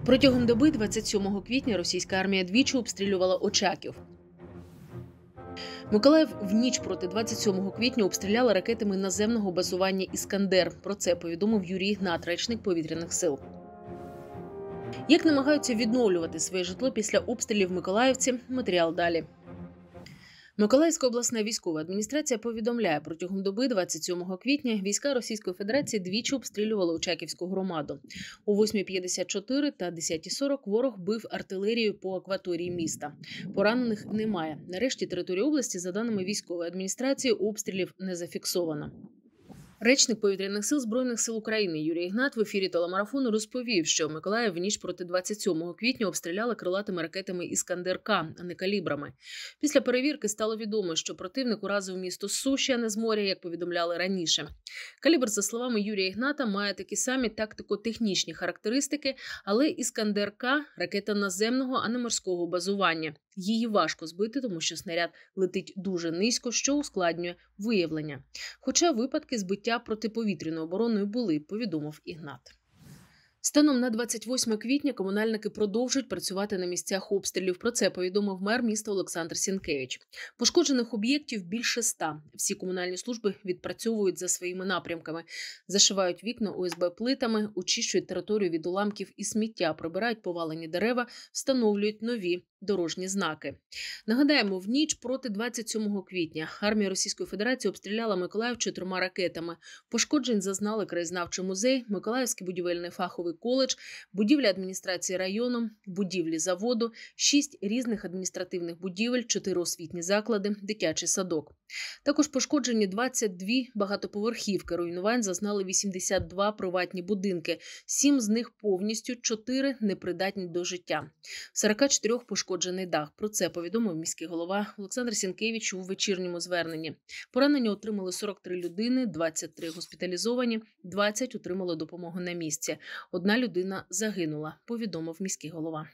Протягом доби 27 квітня російська армія двічі обстрілювала Очаків. Миколаїв в ніч проти 27 квітня обстріляли ракетами наземного базування «Іскандер». Про це повідомив Юрій Ігнат, речник повітряних сил. Як намагаються відновлювати своє житло після обстрілів миколаївці – матеріал далі. Миколаївська обласна військова адміністрація повідомляє, протягом доби 27 квітня війська Російської Федерації двічі обстрілювали Очаківську громаду. О 8:54 та 10:40 ворог бив артилерією по акваторії міста. Поранених немає. Нарешті території області, за даними військової адміністрації, обстрілів не зафіксовано. Речник повітряних сил Збройних сил України Юрій Ігнат в ефірі телемарафону розповів, що Миколаїв в ніч проти 27 квітня обстріляли крилатими ракетами «Іскандер-К», а не калібрами. Після перевірки стало відомо, що противник уразив місто Суші, а не з моря, як повідомляли раніше. Калібр, за словами Юрія Ігната, має такі самі тактико-технічні характеристики, але «Іскандер-К» – ракета наземного, а не морського базування. Її важко збити, тому що снаряд летить дуже низько, що ускладнює виявлення. Хоча випадки збиття протиповітряною обороною були, повідомив Ігнат. Станом на 28 квітня комунальники продовжують працювати на місцях обстрілів. Про це повідомив мер міста Олександр Сінкевич. Пошкоджених об'єктів більше 100. Всі комунальні служби відпрацьовують за своїми напрямками. Зашивають вікна ОСБ-плитами, очищують територію від уламків і сміття, прибирають повалені дерева, встановлюють нові дорожні знаки. Нагадаємо, в ніч проти 27 квітня армія Російської Федерації обстріляла Миколаїв 4 ракетами. Пошкоджень зазнали краєзнавчий музей, Миколаївський будівельний фаховий коледж, будівлі адміністрації району, будівлі заводу, 6 різних адміністративних будівель, 4 освітні заклади, дитячий садок. Також пошкоджені 22 багатоповерхівки, руйнувань зазнали 82 приватні будинки, 7 з них повністю, 4 непридатні до життя. 44 пошкоджений дах. Про це повідомив міський голова Олександр Сінкевич у вечірньому зверненні. Поранення отримали 43 людини, 23 госпіталізовані, 20 отримали допомогу на місці. Одна людина загинула, повідомив міський голова.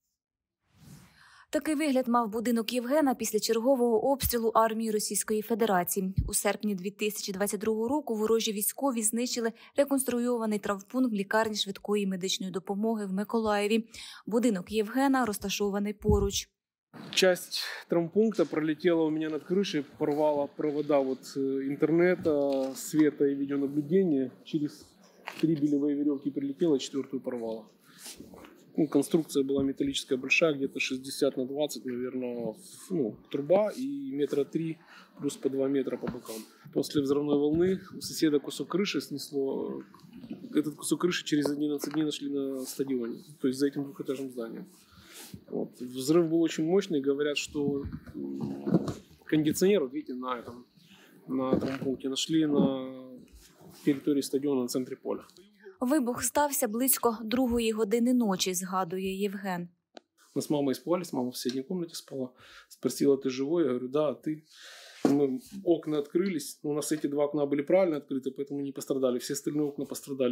Такий вигляд мав будинок Євгена після чергового обстрілу армії Російської Федерації. У серпні 2022 року ворожі військові знищили реконструйований травмпункт лікарні швидкої медичної допомоги в Миколаєві. Будинок Євгена розташований поруч. Часть травмпункта пролетела у меня над крышей, порвала провода интернета, света и видеонаблюдения. Через 3 белевые веревки прилетела, 4-ю порвала. Конструкция была металлическая большая, где-то 60 на 20, наверное, труба и 3 метра плюс по 2 метра по бокам. После взрывной волны у соседа кусок крыши снесло. Этот кусок крыши через 11 дней нашли на стадионе, то есть за этим двухэтажным зданием. Взрыв был очень мощный, говорят, что кондиционер, видите, на травмпункте нашли на території стадіону на центрі поля. Вибух стався близько 2-ї години ночі, згадує Євген. Мы с мамой спались, мама в соседней комнате спала. Спросила, ты живой? Я говорю, да, а ты? Окна открылись, у нас эти 2 окна были правильно открыты, поэтому не пострадали. Все остальные окна пострадали.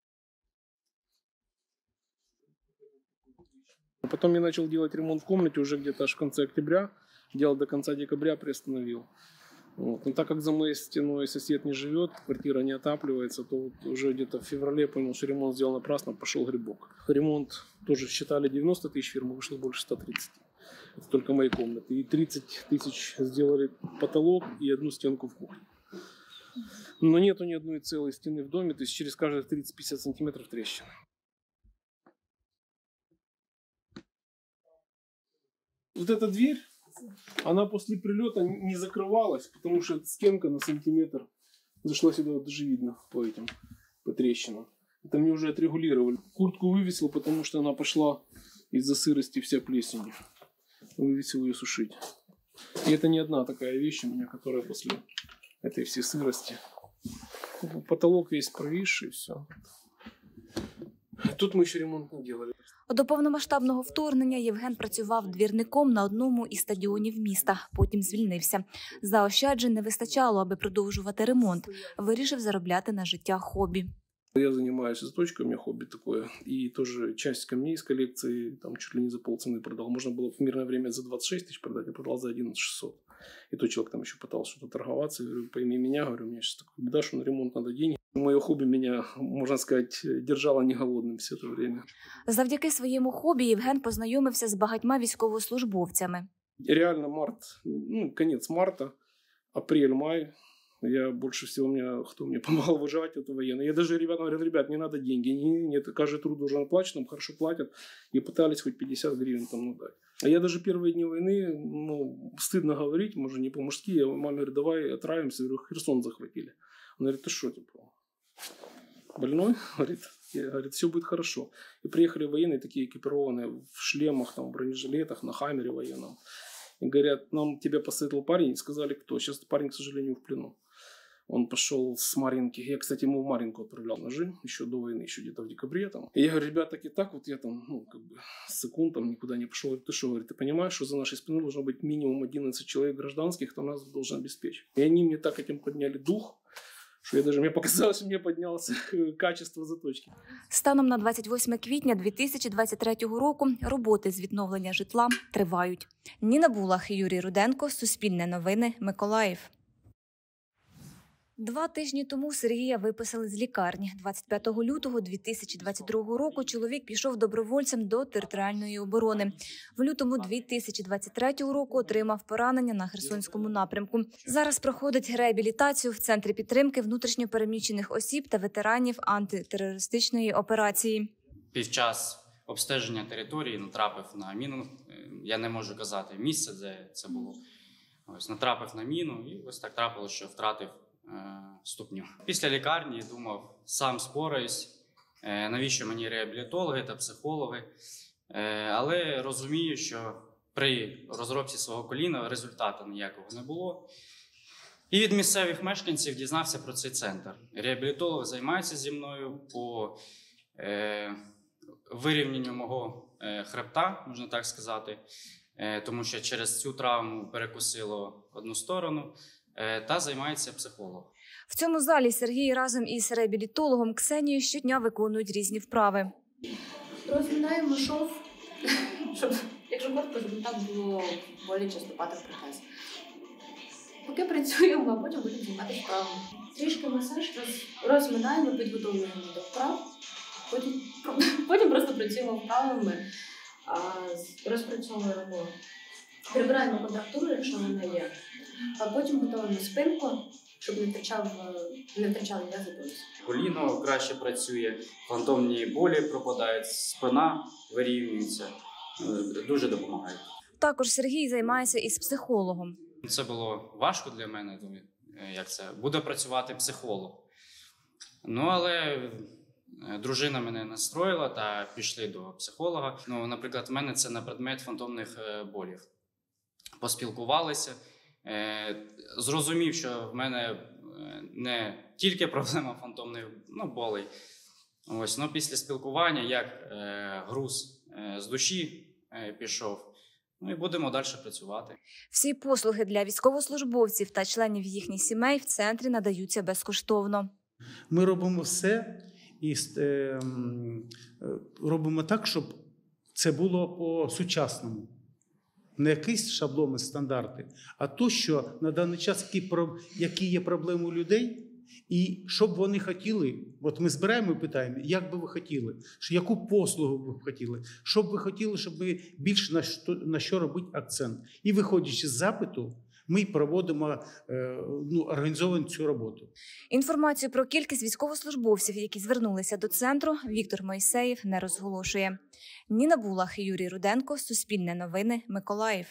Потом я начал делать ремонт в комнате уже где-то аж в конце октября. Делал до конца декабря, приостановил. Но так как за моей стеной сосед не живет, квартира не отапливается, то уже где-то в феврале понял, что ремонт сделал напрасно, пошел грибок. Ремонт тоже считали 90 тысяч, фирма вышло больше 130. Это только мои комнаты. И 30 тысяч сделали потолок и 1 стенку в кухне. Но нету ни одной целой стены в доме, то есть через каждые 30-50 сантиметров трещина. Вот эта дверь, она после прилета не закрывалась, потому что стенка на сантиметр зашла сюда, даже видно по трещинам. Это мне уже отрегулировали. Куртку вывесил, потому что она пошла из-за сырости вся плесенью. Вывесил ее сушить. И это не одна такая вещь у меня, которая после этой всей сырости. Потолок весь провисший, все. Тут мы еще ремонт не делали. До повномасштабного вторгнення Євген працював двірником на одному із стадіонів міста. Потім звільнився. Заощаджень не вистачало, аби продовжувати ремонт. Вирішив заробляти на життя хобі. Я занимаюсь заточкой, у меня хобби такое. И тоже часть камней из коллекции там чуть ли не за полцены продал. Можно было в мирное время за 26 тысяч продать, я продал за 11 600. И тот человек там еще пытался что-то торговаться. Я говорю, пойми меня, говорю, у меня сейчас такая беда, что на ремонт надо деньги. Мое хобби меня, можно сказать, держало не голодным все это время. Завдяки своєму хобі Євген познайомився з багатьма військовослужбовцями. Реально март, конец марта, апрель-май. Я больше всего, кто мне помогал выживать, это военные. Я даже ребятам говорил: ребят, не надо деньги, нет, каждый труд должен оплачен, нам хорошо платят. И пытались хоть 50 гривен там дать. А я даже первые дни войны, стыдно говорить, может не по-мужски, я маме говорю: давай отравимся, я говорю, Херсон захватили. Он говорит: ты что, типа, больной? Говорит, все будет хорошо. И приехали военные, такие экипированные, в шлемах, там, в бронежилетах, на хаммере военном. И говорят: нам тебя посоветовал парень, и сказали, кто. Сейчас парень, к сожалению, в плену. Он пошел с Марьинки. Я, кстати, ему в Марьинку отправлял ножи еще до войны, еще где-то в декабре. Там. И я говорю: ребят, так и так, вот я там, секунд там никуда не пошел. Говорит: ты что? Говорит, ты понимаешь, что за нашей спиной должно быть минимум 11 человек гражданских, кто нас должен обеспечить. И они мне так этим подняли дух, що мені показалось, що мені піднялося качество заточки. Станом на 28 квітня 2023 року роботи з відновлення житла тривають. Ніна Булах, Юрій Руденко, Суспільне новини, Миколаїв. 2 тижні тому Сергія виписали з лікарні. 25 лютого 2022 року чоловік пішов добровольцем до територіальної оборони. В лютому 2023 року отримав поранення на Херсонському напрямку. Зараз проходить реабілітацію в Центрі підтримки внутрішньопереміщених осіб та ветеранів антитерористичної операції. Під час обстеження території натрапив на міну. Я не можу казати місце, де це було. Ось натрапив на міну і ось так трапилося, що втратив ступню. Після лікарні думав, сам спораюсь, навіщо мені реабілітологи та психологи. Але розумію, що при розробці свого коліна результату ніякого не було. І від місцевих мешканців дізнався про цей центр. Реабілітолог займається зі мною по вирівнянню мого хребта, можна так сказати, тому що через цю травму перекусило одну сторону, та займається психолог. В цьому залі Сергій разом із реабілітологом Ксенією щодня виконують різні вправи. Розминаємо шов, щоб, якщо коротко, щоб не так було боляче ступати в протез. Поки працюємо, а потім будемо займатися вправами. Трішки масаж, розминаємо, підготовлюємо до вправ, потім просто працюємо вправами, розпрацьовуємо, прибираємо контрактуру, якщо вона є, а потім готуємо спинку, щоб не втрачали м'язи тонус. Коліно краще працює, фантомні болі пропадають, спина вирівнюється, дуже допомагає. Також Сергій займається із психологом. Це було важко для мене, як це, буде працювати психолог. Але дружина мене настроїла та пішли до психолога. Наприклад, в мене це на предмет фантомних болів. Поспілкувалися, зрозумів, що в мене не тільки проблема фантомних болей. Після спілкування як груз з душі пішов. І будемо далі працювати. Всі послуги для військовослужбовців та членів їхніх сімей в центрі надаються безкоштовно. Ми робимо все і робимо так, щоб це було по-сучасному. Не якісь шаблони, стандарти, а то, що на даний час, які є проблеми у людей, і що б вони хотіли. От ми збираємо і питаємо, як би ви хотіли, яку послугу б ви хотіли, що б ви хотіли, щоб ми більше на що робити акцент. І виходячи з запиту, ми проводимо, організовуємо цю роботу. Інформацію про кількість військовослужбовців, які звернулися до центру, Віктор Мойсеєв не розголошує. Ніна Булах, Юрій Руденко, Суспільне новини, Миколаїв.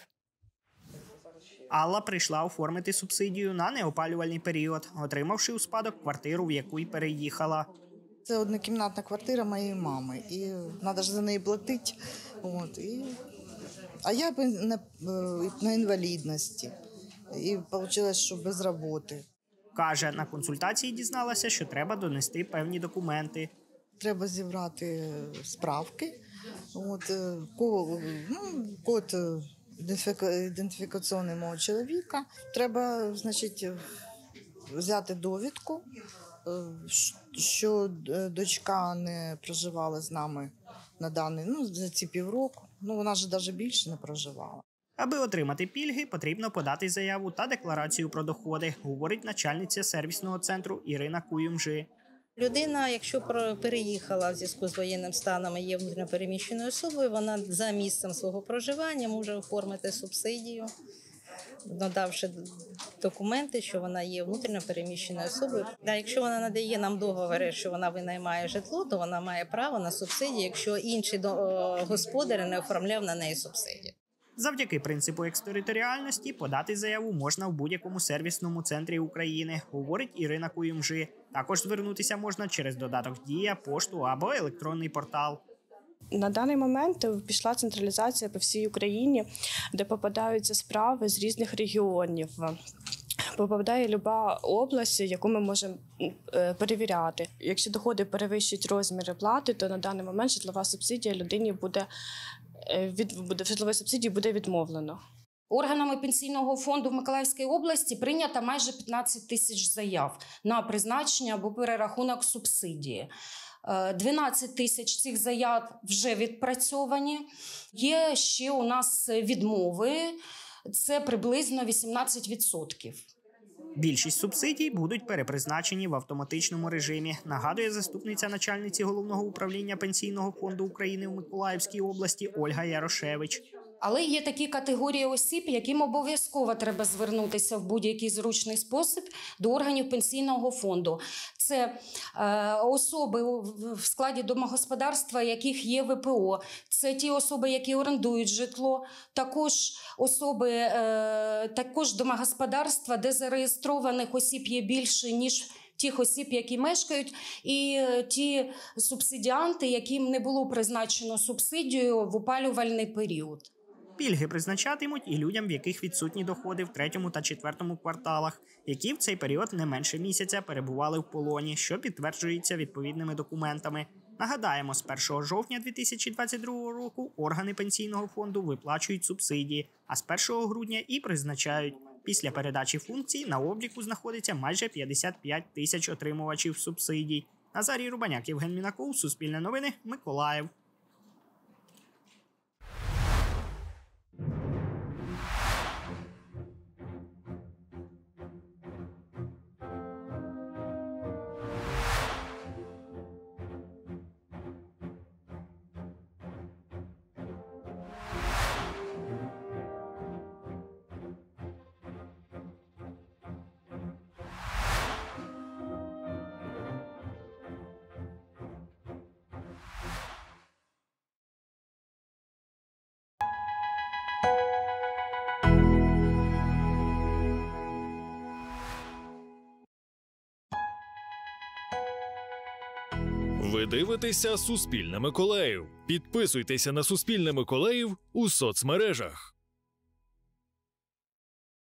Алла прийшла оформити субсидію на неопалювальний період, отримавши у спадок квартиру, в яку й переїхала. Це однокімнатна квартира моєї мами, і треба ж за неї платити. А я на інвалідності, і вийшло, що без роботи. Каже, на консультації дізналася, що треба донести певні документи. Треба зібрати справки, код ідентифікаційний мого чоловіка. Треба, взяти довідку, що дочка не проживала з нами на за ці півроку. Вона ж навіть більше не проживала. Аби отримати пільги, потрібно подати заяву та декларацію про доходи, говорить начальниця сервісного центру Ірина Куюмжи. Людина, якщо переїхала в зв'язку з воєнним станом і є внутрішньопереміщеною особою, вона за місцем свого проживання може оформити субсидію, надавши документи, що вона є внутрішньопереміщеною особою. Якщо вона надає нам договори, що вона винаймає житло, то вона має право на субсидію, якщо інший господар не оформляв на неї субсидію. Завдяки принципу екстериторіальності подати заяву можна в будь-якому сервісному центрі України, говорить Ірина Куюмжи. Також звернутися можна через додаток «Дія», пошту або електронний портал. На даний момент пішла централізація по всій Україні, де попадаються справи з різних регіонів. Попадає люба область, яку ми можемо перевіряти. Якщо доходи перевищують розміри плати, то на даний момент житлова субсидія людині житлової субсидії буде відмовлено. Органами Пенсійного фонду в Миколаївській області прийнято майже 15 тисяч заяв на призначення або перерахунок субсидії. 12 тисяч цих заяв вже відпрацьовані. Є ще у нас відмови, це приблизно 18%. Більшість субсидій будуть перепризначені в автоматичному режимі, нагадує заступниця начальниці Головного управління Пенсійного фонду України в Миколаївській області Ольга Ярошевич. Але є такі категорії осіб, яким обов'язково треба звернутися в будь-який зручний спосіб до органів Пенсійного фонду. Це особи в складі домогосподарства, яких є ВПО, це ті особи, які орендують житло, також домогосподарства, де зареєстрованих осіб є більше, ніж тих осіб, які мешкають, і ті субсидіанти, яким не було призначено субсидію в опалювальний період. Пільги призначатимуть і людям, в яких відсутні доходи в 3 та 4 кварталах, які в цей період не менше місяця перебували в полоні, що підтверджується відповідними документами. Нагадаємо, з 1 жовтня 2022 року органи Пенсійного фонду виплачують субсидії, а з 1 грудня і призначають. Після передачі функцій на обліку знаходиться майже 55 тисяч отримувачів субсидій. Назарій Рубаняк, Євген Мінаков, Суспільне новини, Миколаїв. Ви дивитеся «Суспільне Миколаїв». Підписуйтеся на «Суспільне Миколаїв» у соцмережах.